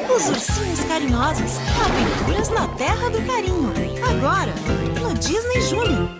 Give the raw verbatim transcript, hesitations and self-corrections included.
Os Ursinhos Carinhosos. Aventuras na Terra do Carinho. Agora, no Disney Júnior.